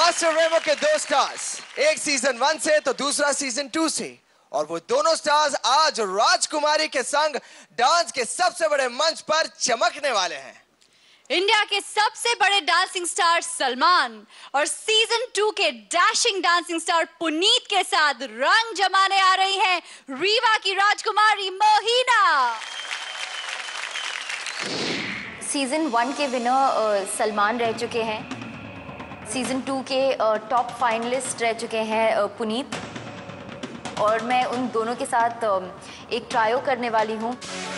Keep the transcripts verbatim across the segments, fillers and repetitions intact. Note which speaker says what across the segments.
Speaker 1: Master रेमो के दो stars, एक सीजन वन से तो दूसरा सीजन टू से, और वो दोनों स्टार्स आज राजकुमारी के संग डांस के सबसे बड़े मंच पर चमकने वाले हैं।
Speaker 2: इंडिया के सबसे बड़े डांसिंग स्टार सलमान और सीजन टू के डैशिंग डांसिंग स्टार पुनीत के साथ रंग जमाने आ रही है रीवा की राजकुमारी मोहिना।
Speaker 3: सीजन वन के विनर सलमान रह चुके हैं, सीजन टू के टॉप फाइनलिस्ट रह चुके हैं पुनीत, और मैं उन दोनों के साथ एक ट्रायो करने वाली हूँ।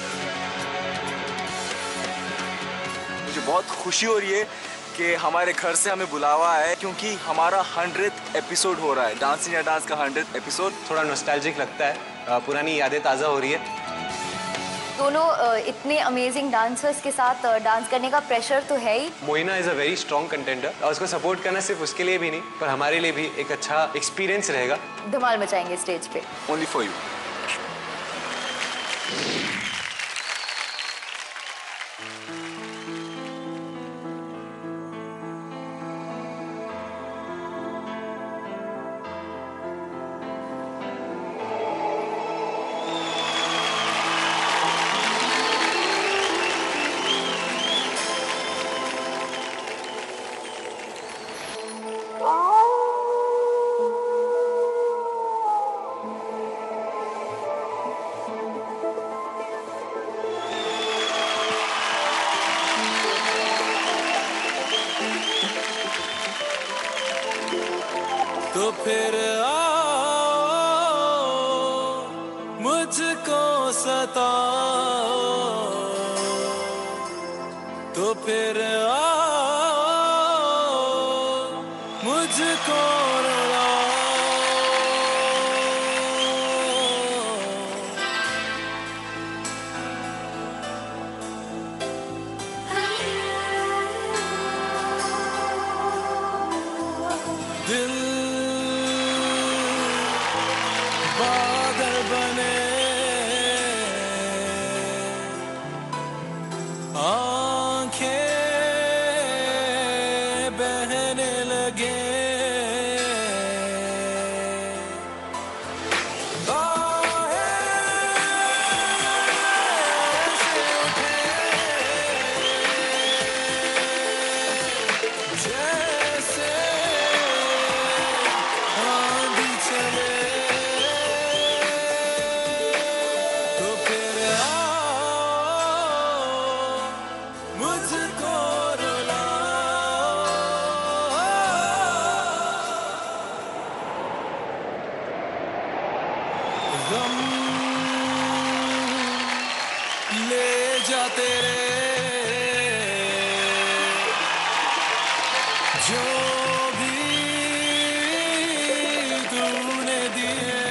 Speaker 4: मुझे बहुत खुशी हो रही है कि हमारे घर से हमें बुलावा है, क्योंकि हमारा हंड्रेड एपिसोड हो रहा है, डांस इंडिया डांस का हंड्रेड एपिसोड।
Speaker 5: थोड़ा नॉस्टैल्जिक लगता है, पुरानी यादें ताज़ा हो रही है।
Speaker 3: दोनों इतने अमेजिंग डांसर्स के साथ डांस करने का प्रेशर तो है ही।
Speaker 5: Mohina is a very strong contender, और उसको सपोर्ट करना सिर्फ उसके लिए भी नहीं पर हमारे लिए भी एक अच्छा एक्सपीरियंस रहेगा।
Speaker 3: धमाल मचाएंगे स्टेज पे।
Speaker 4: Only for you.
Speaker 6: तो फिर आओ मुझको सताओ, तो फिर आओ मुझको रुलाओ। दिल बादल बने, आंखें बहने लगे, जैसे आंधी चले। गम ले जा तेरे जो भी तूने दिए,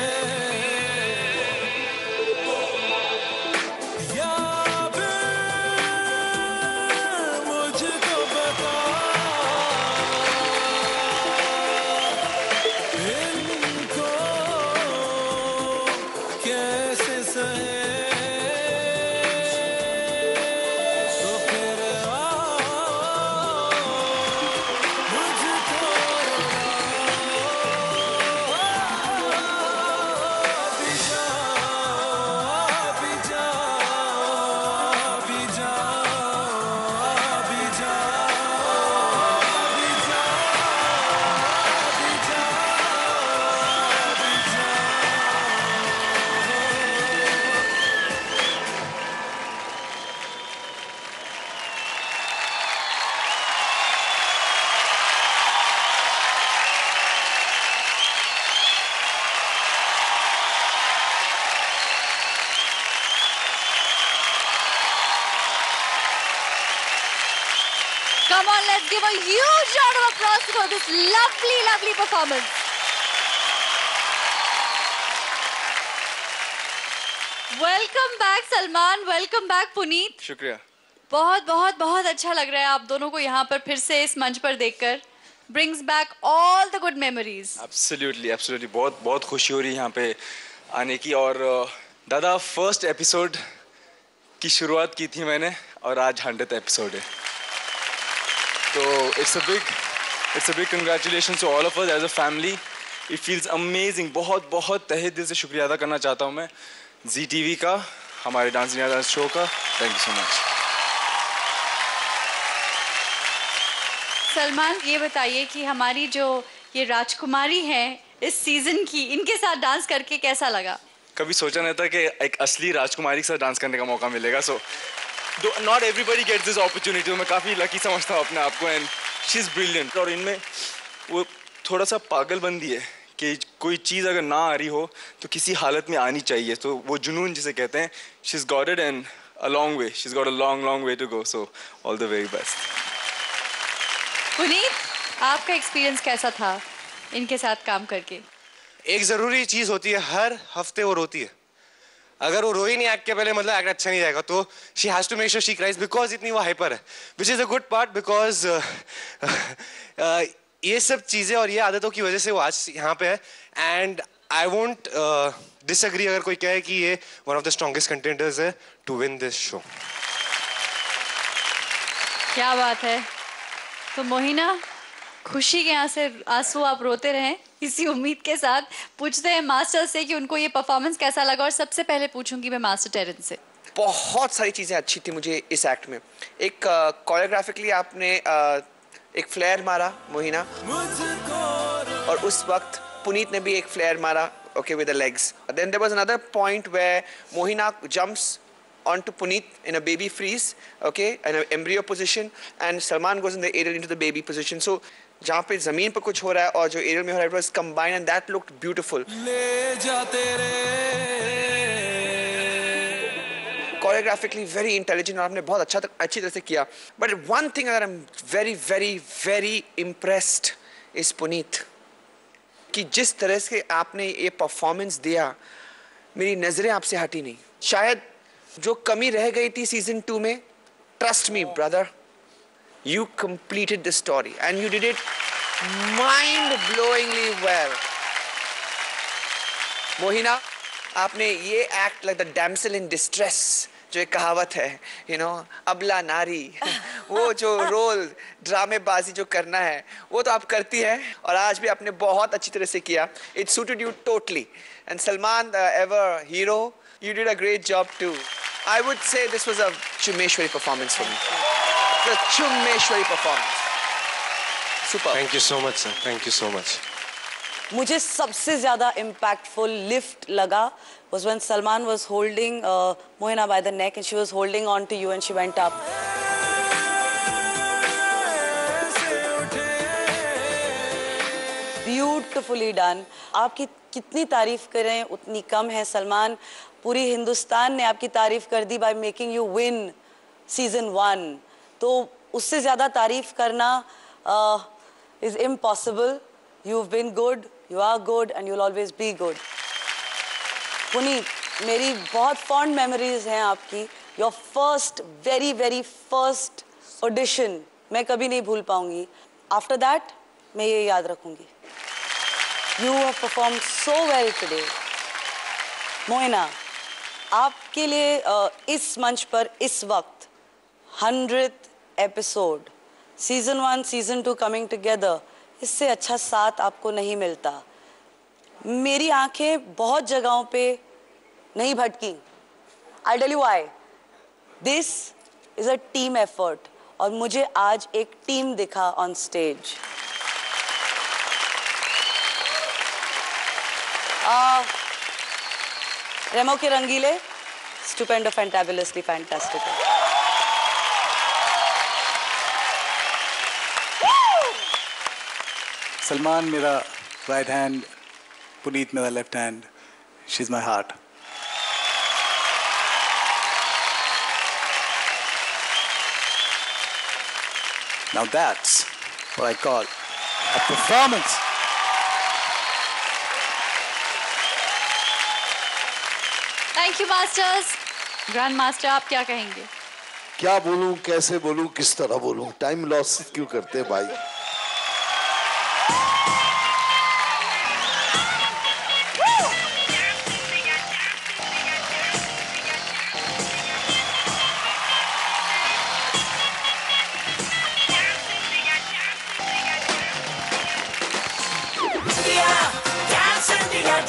Speaker 6: या मुझको बता इनको कैसे सहे। तो फिर आओ मुझको भी जाओ, भी जाओ, भी जाओ, भी जाओ, भी जाओ, भी
Speaker 2: Come on, let's give a huge round of applause for this lovely, lovely performance. Welcome back, Salman. Welcome back, Puneet.
Speaker 4: शुक्रिया।
Speaker 2: बहुत बहुत बहुत अच्छा लग रहा है आप दोनों को यहाँ पर फिर से इस मंच पर देखकर। Brings back all the good memories.
Speaker 4: Absolutely, absolutely. बहुत बहुत खुशी हो रही है यहाँ पे आने की। और दादा, फर्स्ट एपिसोड की शुरुआत की थी मैंने और आज हंड्रेड एपिसोड है, तो it's a big It's a big congratulations to all of us as a family. It feels amazing. बहुत बहुत तहे दिल से शुक्रिया अदा करना चाहता हूँ मैं जी टीवी का, हमारे डांस इंडिया डांस शो का. Thank you so much.
Speaker 2: Salman, ये बताइए कि हमारी जो ये राजकुमारी है इस सीजन की, इनके साथ डांस करके कैसा लगा?
Speaker 4: कभी सोचा नहीं था कि एक असली राजकुमारी के साथ डांस करने का मौका मिलेगा. So not everybody gets this opportunity. मैं काफ़ी लकी समझता हूँ अपने आप को. And she is brilliant. और इनमें वो थोड़ा सा पागलबंदी है कि कोई चीज़ अगर ना आ रही हो तो किसी हालत में आनी चाहिए. तो वो जुनून जिसे कहते हैं, she is got it and a long way. She is got a long long way to go. So all the very best.
Speaker 2: Puneet, आपका एक्सपीरियंस कैसा था इनके साथ काम करके?
Speaker 5: एक ज़रूरी चीज़ होती है, हर हफ्ते वो रोती है. अगर वो रोई नहीं एक्ट के पहले, मतलब एक्ट अच्छा नहीं जाएगा. तो she has to make sure she cries, because इतनी वो हाइपर है, which is a good part. Because ये सब चीज़ें और ये आदतों की वजह से वो आज यहाँ पे है. एंड आई वोंट डिसएग्री अगर कोई कहे कि ये one of the strongest contenders है टू विन दिस शो.
Speaker 2: क्या बात है. तो मोहिना, खुशी के यहाँ से आंसू आप रोते रहें इसी उम्मीद के साथ. पूछते हैं मास्टर से कि उनको ये परफॉर्मेंस कैसा लगा. और सबसे पहले पूछूंगी मैं मास्टर टेरेंस से.
Speaker 1: बहुत सारी चीज़ें अच्छी थी मुझे इस एक्ट में. एक कोरियोग्राफिकली आपने uh, एक फ्लेयर मारा मोहिना, और उस वक्त पुनीत ने भी एक फ्लेयर मारा, okay, with the legs. Then there was another point where Mohina jumps onto Puneet in a baby freeze, okay, in an embryo position, and Salman goes in the aerial into the baby position. So जहाँ पे ज़मीन पर कुछ हो रहा है और जो एरियल में हो रहा है, it was combined and that looked beautiful.
Speaker 6: ले जा तेरे
Speaker 1: Choreographically very intelligent और आपने बहुत अच्छा अच्छी तरह से किया. But one thing that I'm very very very impressed is Puneet, कि जिस तरह से आपने ये परफॉर्मेंस दिया, मेरी नज़रें आपसे हटी नहीं. शायद जो कमी रह गई थी सीजन टू में, trust me brother, you completed the story and you did it mind-blowingly well. Mohina, आपने ये act like the damsel in distress, जो एक कहावत है, you know, अबला नारी, वो जो रोल ड्रामेबाजी जो करना है वो तो आप करती हैं, और आज भी आपने बहुत अच्छी तरह से किया. It suited you totally. And Salman, the ever hero, you did a great job too. I would say this was a Chumeshwari performance for me. The Chumeshwari performance. Super.
Speaker 5: Thank you so much, sir. Thank you so much.
Speaker 7: मुझे सबसे ज़्यादा impactful lift लगा was when Salman was holding uh, Mohina by the neck and she was holding on to you and she went up. Beautifully done. आपकी कितनी तारीफ करें उतनी कम है सलमान. पूरी हिंदुस्तान ने आपकी तारीफ कर दी by making you win season one. तो उससे ज़्यादा तारीफ करना uh, is impossible. You've been good, you are good, and you'll always be good. Puneet, मेरी बहुत fond memories हैं आपकी. Your first, very very first audition मैं कभी नहीं भूल पाऊंगी. After that, मैं ये याद रखूंगी. You have performed so well today. Mohina, आपके लिए uh, इस मंच पर इस वक्त hundredth episode, season one, season two coming together, इससे अच्छा साथ आपको नहीं मिलता. मेरी आंखें बहुत जगहों पे नहीं भटकी. I'll tell you why. This is a team effort और मुझे आज एक टीम दिखा on stage. Uh, रेमो के रंगीले, stupendo, fantabulously fantastic.
Speaker 8: Salman मेरा right hand, Puneet मेरा left hand. She's my heart. Now that's what I call a performance.
Speaker 2: Thank you masters. Grand master, आप क्या कहेंगे?
Speaker 9: क्या बोलूं, कैसे बोलूं, किस तरह बोलूं? टाइम लॉस क्यों करते हैं भाई?
Speaker 10: दिया